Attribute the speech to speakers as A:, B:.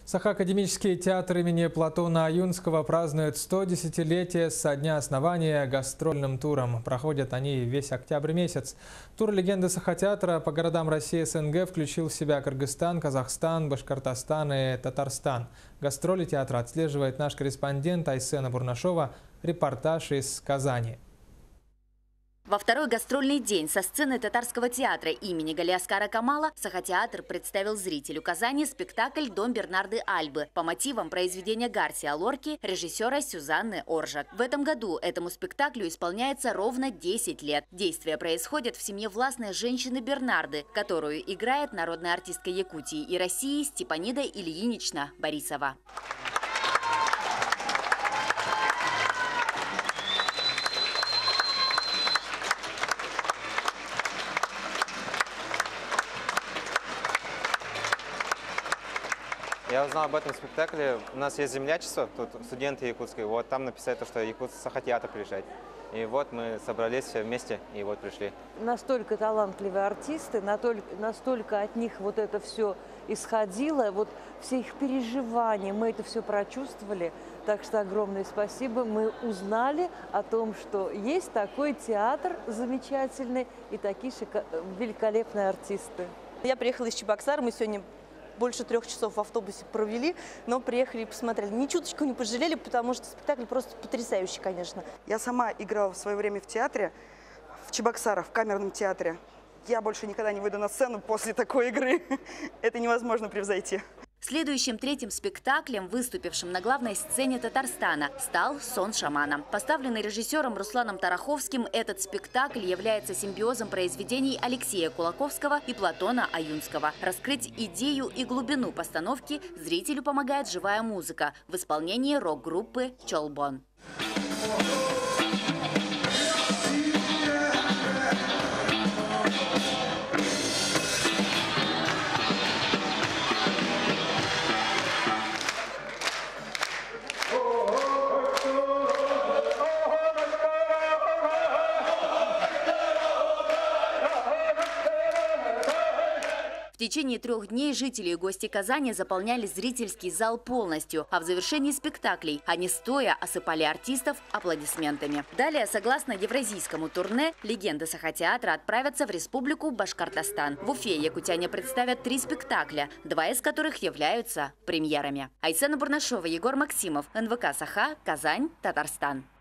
A: Саха-академический театр имени Платона Аюнского празднует 110-летие со дня основания гастрольным туром. Проходят они весь октябрь месяц. Тур «Легенды Саха-театра» по городам России СНГ включил в себя Кыргызстан, Казахстан, Башкортостан и Татарстан. Гастроли театра отслеживает наш корреспондент Айсена Бурнашова. Репортаж из Казани.
B: Во второй гастрольный день со сцены Татарского театра имени Галиаскара Камала Саха-театр представил зрителю Казани спектакль «Дом Бернарды Альбы» по мотивам произведения Гарсиа Лорки режиссера Сюзанны Оржак. В этом году этому спектаклю исполняется ровно 10 лет. Действие происходит в семье властной женщины Бернарды, которую играет народная артистка Якутии и России Степанида Ильинична Борисова.
C: Я узнал об этом спектакле. У нас есть землячество, тут студенты якутские. Вот там написали, что якутский Саха-театр приезжает. И вот мы собрались все вместе и вот пришли.
D: Настолько талантливые артисты, настолько от них вот это все исходило, вот все их переживания, мы это все прочувствовали. Так что огромное спасибо. Мы узнали о том, что есть такой театр замечательный и такие великолепные артисты.
E: Я приехала из Чебоксар, мы сегодня больше 3 часов в автобусе провели, но приехали и посмотрели. Ни чуточку не пожалели, потому что спектакль просто потрясающий, конечно.
F: Я сама играла в свое время в театре, в Чебоксарах, в камерном театре. Я больше никогда не выйду на сцену после такой игры. Это невозможно превзойти.
B: Следующим третьим спектаклем, выступившим на главной сцене Татарстана, стал «Сон шамана». Поставленный режиссером Русланом Тараховским, этот спектакль является симбиозом произведений Алексея Кулаковского и Платона Аюнского. Раскрыть идею и глубину постановки зрителю помогает живая музыка в исполнении рок-группы «Чолбон». В течение 3 дней жители и гости Казани заполняли зрительский зал полностью, а в завершении спектаклей они стоя осыпали артистов аплодисментами. Далее, согласно евразийскому турне, легенды Саха-театра отправятся в республику Башкортостан. В Уфе якутяне представят 3 спектакля, 2 из которых являются премьерами. Айсена Бурнашова, Егор Максимов, НВК Саха, Казань, Татарстан.